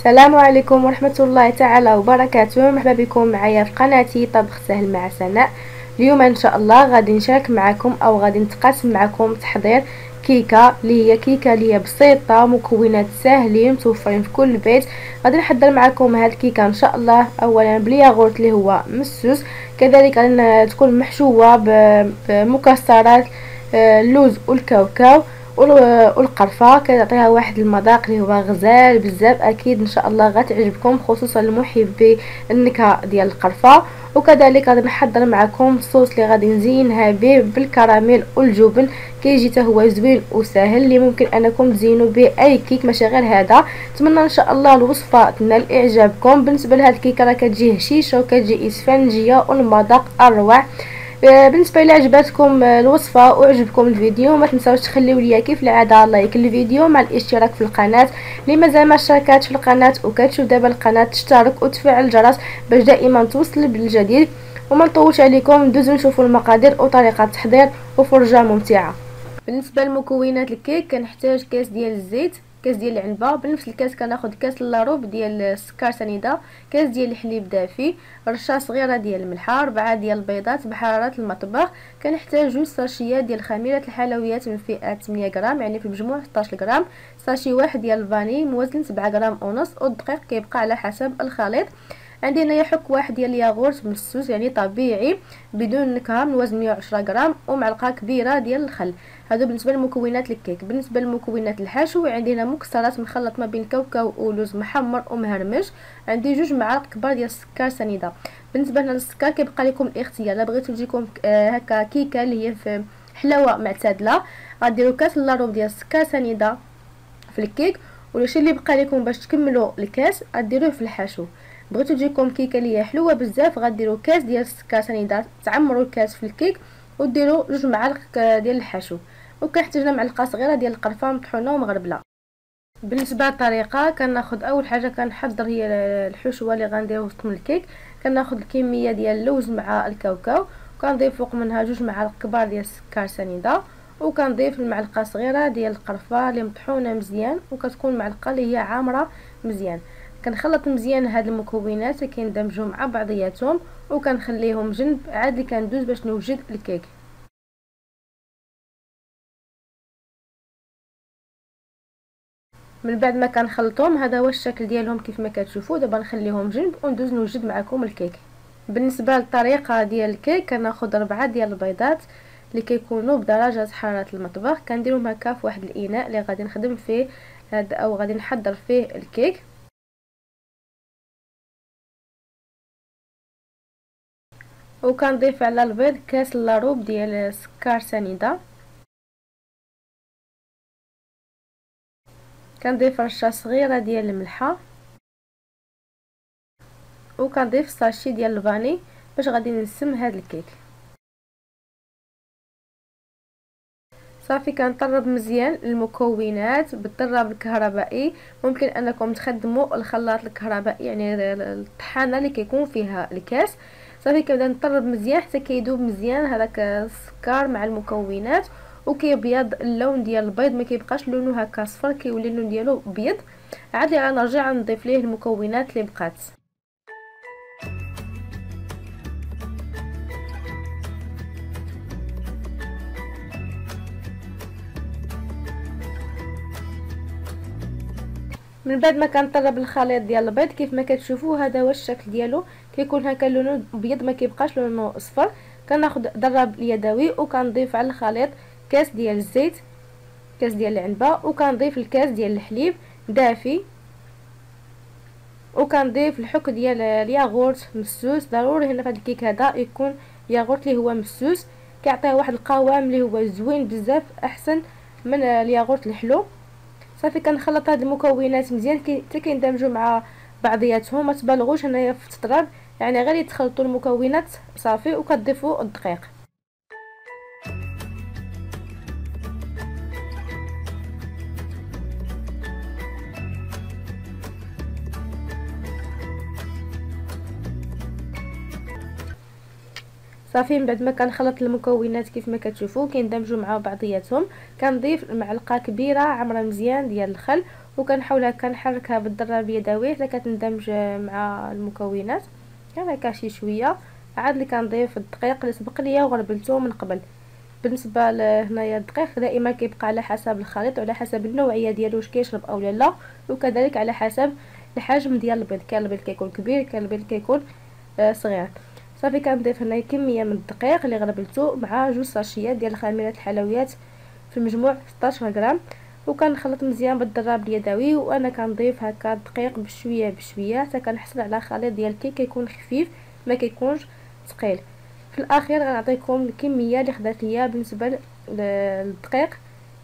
السلام عليكم ورحمة الله تعالى وبركاته. مرحبا بكم معايا في قناتي طبخ سهل مع سناء. اليوم ان شاء الله غادي نشارك معكم او غادي نتقاسم معكم تحضير كيكه اللي هي بسيطه، مكونات ساهلين متوفرين في كل بيت. غادي نحضر معكم هاد الكيكه ان شاء الله اولا بالياغورت اللي هو مسوس، كذلك غادي تكون محشوه بمكسرات اللوز والكاوكاو والقرفه، كتعطيها واحد المذاق اللي هو غزال بزاف. اكيد ان شاء الله غتعجبكم خصوصا المحبي النكهه ديال القرفه. وكذلك غادي نحضر معكم الصوص اللي غادي نزينها به بالكراميل والجبن، كيجي حتى هو زوين وسهل اللي ممكن انكم تزينوا به اي كيك ماشي غير هذا. نتمنى ان شاء الله الوصفه تنال اعجابكم. بالنسبه لهاد الكيكه راه كتجي هشيشه وكتجي اسفنجيه والمذاق اروع. بالنسبه الى عجبتكم الوصفه وعجبكم الفيديو ما تنساوش تخليو ليا كيف العاده لايك الفيديو مع الاشتراك في القناه. اللي مازال ما اشتركاتش في القناه وكتشوف دابا القناه تشترك وتفعل الجرس باش دائما توصل بالجديد. وما نطولش عليكم، ندوزو نشوفوا المقادير وطريقه التحضير وفرجه ممتعه. بالنسبه لمكونات الكيك كنحتاج كاس ديال الزيت، كاس ديال العنبه، بنفس الكاس كناخذ كاس لاروب ديال السكر سنيده، كاس ديال الحليب دافي، رشه صغيره ديال الملحه، 4 ديال البيضات بحراره المطبخ. كنحتاج 2 ساشيات ديال خميره الحلويات من فئه 8 غرام، يعني في المجموع 16 غرام، ساشي واحد ديال الفاني موزن 7 غرام ونص، والدقيق كيبقى على حسب الخليط. عندي هنايا حك واحد ديال الياغورت مسوس يعني طبيعي بدون نكهه من وزن 110 غرام، ومعلقه كبيره ديال الخل. هادو بالنسبه لمكونات الكيك. بالنسبه لمكونات الحشو عندي هنا مكسرات مخلط ما بين الكاوكاو ولوز محمر ومهرمش، عندي 2 معالق كبار ديال السكر سنيده. بالنسبه لنا للسكر كيبقى لكم الاختيار، الا بغيتو تجيكم هكا كيكه اللي هي في حلاوه معتدله غديروا كاس لاروب ديال السكر سنيده في الكيك، ولاشي اللي بقى لكم باش تكملوا الكاس غديروه في الحشو. بغيتو تجيكم كيكه اللي هي حلوه بزاف غديروا كاس ديال السكر سنيده، تعمروا الكاس في الكيك وديروا 2 معالق ديال الحشو. وكنحتاج معلقه صغيره ديال القرفه مطحونه ومغربله. بالنسبه للطريقه كناخذ اول حاجه كنحضر هي الحشوه اللي غنديرو وسط الكيك. كناخذ الكميه ديال اللوز مع الكاوكاو، وكنضيف فوق منها 2 معالق كبار ديال السكر سنيده، وكنضيف المعلقه صغيره ديال القرفه اللي مطحونه مزيان، وكتكون معلقه اللي هي عامره مزيان. كنخلط مزيان هاد المكونات كيندمجوا مع بعضياتهم وكنخليهم جنب عاد اللي كندوز باش نوجد الكيك. من بعد ما كنخلطهم هذا هو الشكل ديالهم كيف ما كتشوفوا. دابا نخليهم جنب وندوز نوجد معكم الكيك. بالنسبه للطريقه ديال الكيك كناخذ 4 ديال البيضات اللي كيكونوا بدرجه حراره المطبخ، كنديرهم هكا في واحد الاناء اللي غادي نخدم فيه او غادي نحضر فيه الكيك. وكنضيف على البيض كاس لاروب ديال السكر سنيده، كنضيف رشه صغيره ديال الملحه، وكنضيف ساشي ديال الفاني باش غادي نسم هذا الكيك. صافي كنطرب مزيان المكونات بالطراب الكهربائي. ممكن انكم تخدموا الخلاط الكهربائي يعني الطحانه اللي كيكون فيها الكاس. صافي كنبدا نطرب مزيان حتى كيذوب مزيان هذاك السكر مع المكونات وكيبيض اللون ديال البيض، ما كيبقاش لونه هكا صفر، كيولي اللون ديالو ابيض. عاد لي غنرجع نضيف ليه المكونات اللي بقات. من بعد ما كنطرب الخليط ديال البيض كيف ما كتشوفوا هذا هو الشكل ديالو، كيكون هكا لونه ابيض ما كيبقاش لونه اصفر. كناخذ ضرب اليدوي وكنضيف على الخليط كاس ديال الزيت، كاس ديال العنبه، وكنضيف الكاس ديال الحليب دافي، وكنضيف الحك ديال الياغورت مسوس. ضروري هنا في هذا الكيك هذا يكون ياغورت اللي هو مسوس، كيعطيه واحد القوام اللي هو زوين بزاف احسن من الياغورت الحلو. صافي كنخلط هاد المكونات مزيان حتى كيندمجوا مع بعضياتهم. ما تبالغوش هنايا في التطراب، يعني غير يتخلطوا المكونات صافي وكتضيفوا الدقيق. صافي من بعد ما كنخلط المكونات كيف ما كتشوفوا كيندمجوا مع بعضياتهم، كنضيف معلقه كبيره عامره مزيان ديال الخل، وكنحاول هكا نحركها بالضرب اليدوي حتى كتندمج مع المكونات. هكا شي شويه عاد اللي كنضيف الدقيق اللي سبق ليا وغربلته من قبل. بالنسبه لهنايا الدقيق دائما كيبقى على حسب الخليط وعلى حسب النوعيه ديالو واش كيشرب او لا، وكذلك على حسب الحجم ديال البيض. كاين البيض كيكون كبير، كاين البيض كيكون صغير. صافي كنضيف هنايا كميه من الدقيق اللي غربلته مع 2 ساشيات ديال خميره الحلويات في المجموع 16 غرام، وكنخلط مزيان بالضرب اليدوي. وانا كنضيف هكا الدقيق بشويه بشويه حتى كنحصل على خليط ديال الكيك كيكون خفيف ما كيكونش ثقيل. في الاخير غنعطيكم الكميه اللي خدات ليا بالنسبه للدقيق.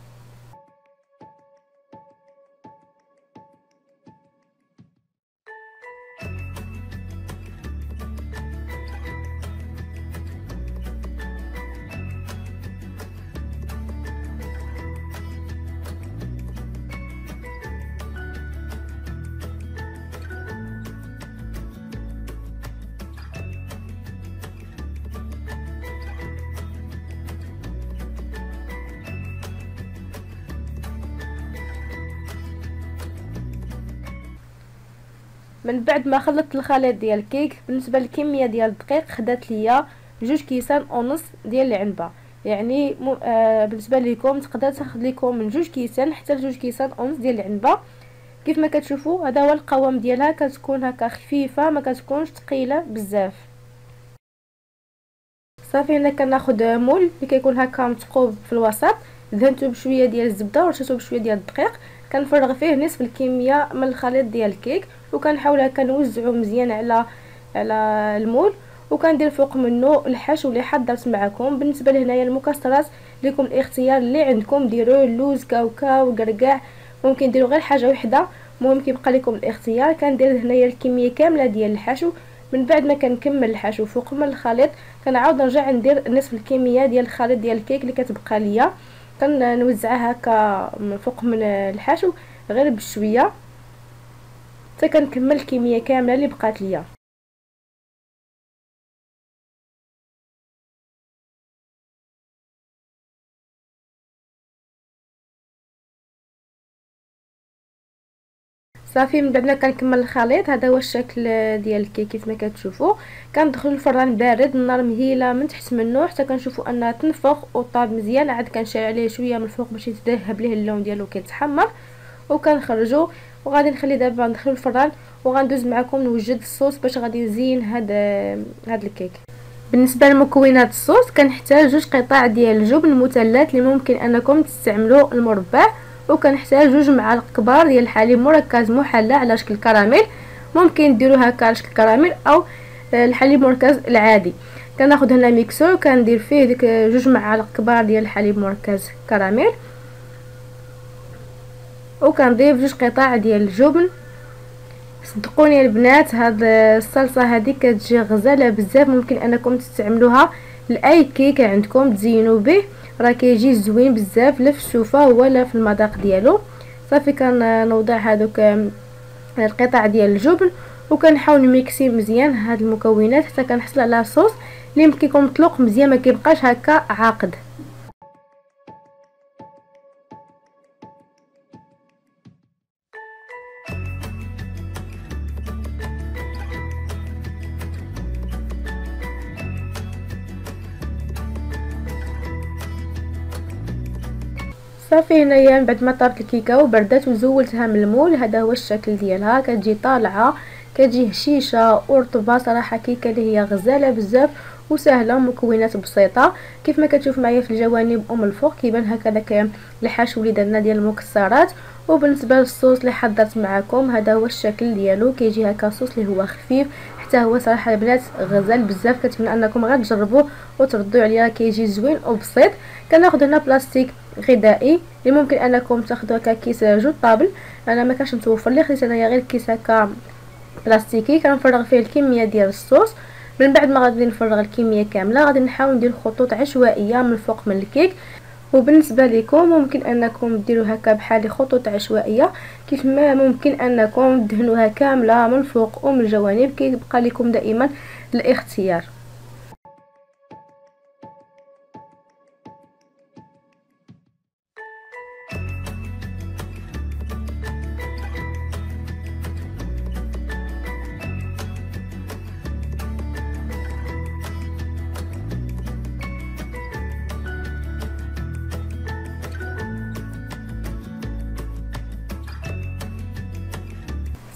من بعد ما خلطت الخليط ديال الكيك، بالنسبه للكميه ديال الدقيق خدات ليا 2 كيسان ونص ديال العنبه. يعني بالنسبه لكم تقدر تاخذ لكم من 2 كيسان حتى ل 2 كيسان ونص ديال العنبه. كيف ما كتشوفوا هذا هو القوام ديالها، كتكون هكا خفيفه ما كتكونش ثقيله بزاف. صافي هنا كناخذ مول اللي كيكون هكا مثقوب في الوسط، دهنته بشويه ديال الزبده ورشيته بشويه ديال الدقيق. كنفرغ فيه نصف الكميه من الخليط ديال الكيك وكنحاول هكا نوزعو مزيان على المول، وكندير فوق منه الحشو اللي حضرت معكم. بالنسبه لهنايا المكسرات لكم الاختيار اللي عندكم، ديروا اللوز، كاوكاو، قرقاع، ممكن ديروا غير حاجه وحده، المهم كيبقى لكم الاختيار. كندير هنايا الكميه كامله ديال الحشو. من بعد ما كنكمل الحشو فوق من الخليط كنعاود نرجع ندير نصف الكميه ديال الخليط ديال الكيك اللي كتبقى ليا، كنوزعها هكا من فوق من الحشو غير بشويه حتى كنكمل الكميه كامله اللي بقات ليا. صافي من بعد ما كنكمل الخليط هذا هو الشكل ديال الكيك كيف ما كتشوفوا. كندخل الفران بارد، النار مهيله من تحت منه حتى كنشوفوا انها تنفخ وطاب مزيان. عاد كنشعل عليه شويه من الفوق باش يتذهب ليه اللون ديالو كيتحمر، وكنخرجوا وغادي نخلي دابا ندخل الفران وغندوز معكم نوجد الصوص باش غادي نزين هاد الكيك. بالنسبه لمكونات الصوص كنحتاج 2 قطع ديال الجبن مثلث اللي ممكن انكم تستعملوا المربع، وكنحتاج 2 معالق كبار ديال الحليب مركز محلى على شكل كراميل، ممكن ديروا هكا على شكل كراميل او الحليب مركز العادي. كناخذ هنا ميكسور وكندير فيه ديك 2 معالق كبار ديال الحليب مركز كراميل، وكنضيف 2 قطع ديال الجبن. صدقوني البنات هاد الصلصه هذه كتجي غزاله بزاف، ممكن انكم تستعملوها لاي كيك عندكم تزينوا به، راه كيجي زوين بزاف لا في الشوفه ولا في المذاق ديالو. صافي كنوضع هذوك القطع ديال الجبن وكنحاول نميكسي مزيان هاد المكونات حتى كنحصل على صوص اللي كيكون مطلوق مزيان ما كيبقاش هكا عاقد. صافي هنايا من بعد ما طابت الكيكه وبردات وزولتها من المول، هذا هو الشكل ديالها. كتجي طالعه كتجي هشيشه ورطبه، صراحه كيكه اللي هي غزاله بزاف وسهله، مكونات بسيطه. كيف ما كتشوف معايا في الجوانب ومن الفوق كيبان هكا داك الحشو اللي درنا ديال المكسرات. وبالنسبه للصوص اللي حضرت معكم هذا هو الشكل ديالو، كيجي هكا صوص اللي هو خفيف حتى هو صراحه البنات غزال بزاف. كنتمنى انكم غير تجربوه وتردوا عليا، كيجي زوين وبسيط. كناخذ هنا بلاستيك غذائي اللي ممكن انكم تاخذوا هكا كيس جوج طابل، انا ما كانش متوفر لي، خديت انايا غير كيس هكا بلاستيكي كنفرغ فيه الكميه ديال الصوص. من بعد ما غادي نفرغ الكميه كامله غادي نحاول ندير خطوط عشوائيه من فوق من الكيك. وبالنسبه لكم ممكن انكم ديروا هكا بحال خطوط عشوائيه، كيف ما ممكن انكم تدهنوها كامله من الفوق ومن الجوانب، كيبقى لكم دائما الاختيار.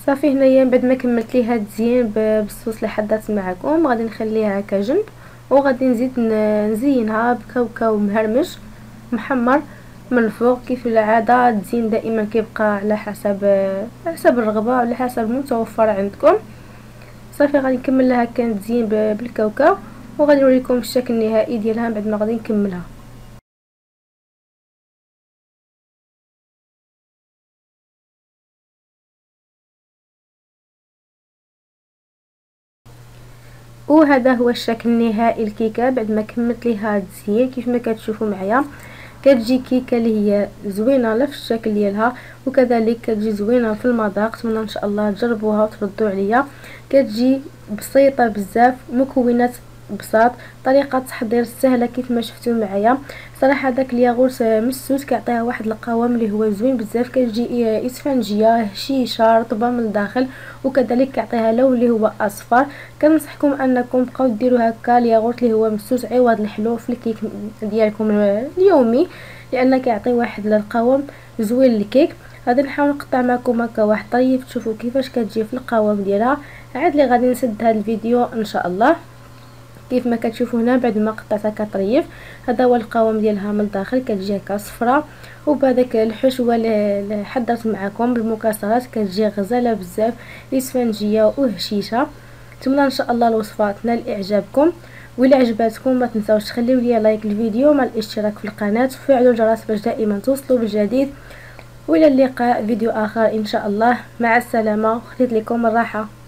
صافي هنايا بعد ما كملت ليها التزيين بالصوص اللي حضرت معكم غادي نخليها هكا جنب، وغادي نزيد نزينها بكاوكاو مهرمش محمر من الفوق. كيف العاده التزيين دائما كيبقى على حسب الرغبه وعلى حسب المتوفر عندكم. صافي غادي نكمل لها كان تزيين بالكاوكاو، وغادي نوريكم الشكل النهائي ديالها بعد ما غادي نكملها. وهذا هو الشكل النهائي الكيكه بعد ما كملت ليها التزيين. كيف ما كتشوفوا معايا كتجي كيكه اللي هي زوينه لا في الشكل ديالها، وكذلك كتجي زوينه في المذاق. نتمنى ان شاء الله تجربوها وتردوا عليا. كتجي بسيطه بزاف، مكونات بساط، طريقه تحضير سهله كيف ما شفتوا معايا. صراحه داك الياغورت مسوس كيعطيها واحد القوام اللي هو زوين بزاف، كتجي اسفنجيه هشيشه رطبه من الداخل، وكذلك كيعطيها لون اللي هو اصفر. كننصحكم انكم تبقاو ديروا هكا الياغورت اللي هو مسوس عوض الحلو في الكيك ديالكم اليومي، لان كيعطي واحد القوام زوين للكيك. غادي نحاول نقطع معكم هكا واحد طريف تشوفوا كيفاش كتجي في القوام ديالها. عاد لي غادي نسد هذا الفيديو ان شاء الله. كيف ما كتشوفوا هنا بعد ما قطعتها كطريف، هذا هو القوام ديالها من الداخل، كتجي هكا صفراء. وبهذاك الحشوه اللي حضرت معكم بالمكسرات كتجي غزاله بزاف، اسفنجيه وهشيشه. نتمنى ان شاء الله الوصفه تنال اعجابكم، وإلا عجباتكم ما تنساوش تخليو لي لايك الفيديو مع الاشتراك في القناه وفعلوا الجرس باش دائما توصلوا بالجديد. والى اللقاء فيديو اخر ان شاء الله. مع السلامه، خليت لكم الراحه.